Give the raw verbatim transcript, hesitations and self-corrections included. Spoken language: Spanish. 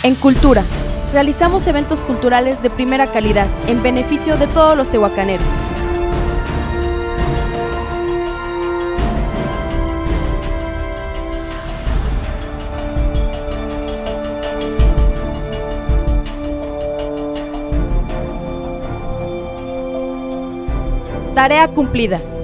En Cultura, realizamos eventos culturales de primera calidad en beneficio de todos los tehuacaneros. Tarea cumplida.